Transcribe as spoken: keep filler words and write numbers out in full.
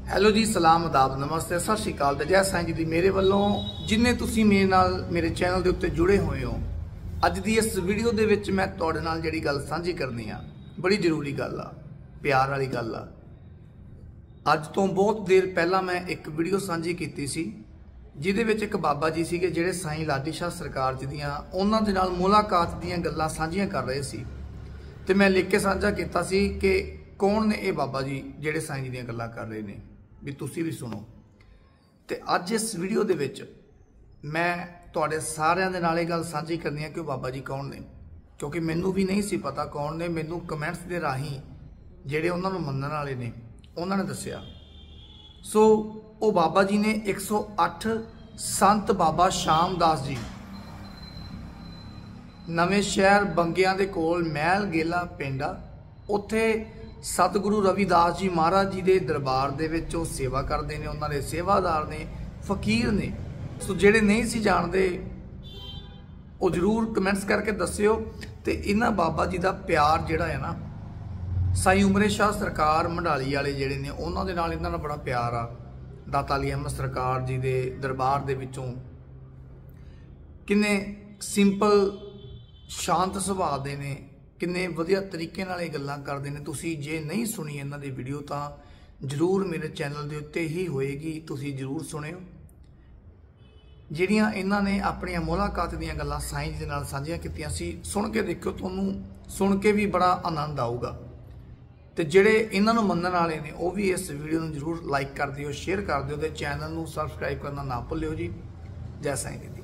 Hello ਜੀ, ਸਲਾਮ ਆਦਾਬ नमस्ते सत श्री अकाल। जय साईं जी दी मेरे ਵੱਲੋਂ जिन्ने तुसी मेरे नाल मेरे चैनल ਦੇ ਉੱਤੇ जुड़े ਹੋਏ हो। ਅੱਜ ਦੀ ਇਸ ਵੀਡੀਓ ਦੇ ਵਿੱਚ ਮੈਂ ਤੁਹਾਡੇ ਨਾਲ ਜਿਹੜੀ ਗੱਲ ਸਾਂਝੀ ਕਰਨੀ ਆ ਬੜੀ ਜ਼ਰੂਰੀ ਗੱਲ ਆ, ਪਿਆਰ ਵਾਲੀ ਗੱਲ ਆ। ਅੱਜ ਤੋਂ ਬਹੁਤ ਦੇਰ ਪਹਿਲਾਂ ਮੈਂ ਇੱਕ ਵੀਡੀਓ ਸਾਂਝੀ ਕੀਤੀ ਸੀ ਜਿਹਦੇ ਵਿੱਚ ਇੱਕ ਬਾਬਾ ਜੀ ਸੀਗੇ ਜਿਹੜੇ ਸਾਈਂ ਲਾਡੀ ਸ਼ਾਹ ਸਰਕਾਰ ਜੀ ਦੀਆਂ ਉਹਨਾਂ ਦੇ ਨਾਲ ਮੁਲਾਕਾਤ ਦੀਆਂ ਗੱਲਾਂ ਸਾਂਝੀਆਂ ਕਰ ਰਹੇ ਸੀ ਤੇ ਮੈਂ ਲਿਖ ਕੇ ਸਾਂਝਾ ਕੀਤਾ ਸੀ ਕਿ कौन ने ये बाबा जी जेडे साईं जी दी गल्लां कर रहे ने, भी तुसी भी सुनो। ते अज इस वीडियो दे विच मैं तुहाडे सारियां दे नाल इह गल सांझी करनी है कि बाबा जी कौन ने, क्योंकि मैनू भी नहीं सी पता कौन ने। मैनू कमेंट्स दे राही जेडे उन्हां नूं मन्नण वाले ने उन्हां ने दस्सिया। सो वो बाबा जी ने एक सौ अठ संत बाबा शामदास जी नवें शहर बंगियां दे कोल महल गेला पिंड आ, उत्थे सतगुरु रविदास जी महाराज जी के दरबार दे विच वो सेवा करते हैं। उन्होंने सेवादार ने, फकीर ने। सो जेडे नहीं सी जानते वो जरूर कमेंट्स करके दस्सिओ। ते इन्हां बाबा जी का प्यार जिहड़ा है ना, साईं उमरे शाह सरकार मंडाली वाले जिहड़े ने उन्हां दे नाल इन्हां दा बड़ा प्यार आ। दाता अली अहमद सरकार जी के दरबार दे विचों किन्ने सिंपल शांत सुभाअ दे ने, किन्ने वधिया तरीके नाल ये गल्लां करदे ने। तुसीं जे नहीं सुनी इन्हां दी वीडियो तां जरूर मेरे चैनल दे उत्ते ही होएगी, तुसीं जरूर सुणिओ। जिहड़ियां इन्हां ने अपणियां मुलाकात दीयां गल्लां साईं जी दे नाल साझीआं कीतीआं सी, सुण के देखिओ, तुहानूं सुण के भी बड़ा आनंद आऊगा। ते जिहड़े इन्हां नूं मन्नण वाले ने वो भी इस वीडियो नूं जरूर लाइक कर दिओ, शेयर कर दिओ ते चैनल नूं सबसक्राइब करना ना भुल्लिओ जी। जय साईं जी।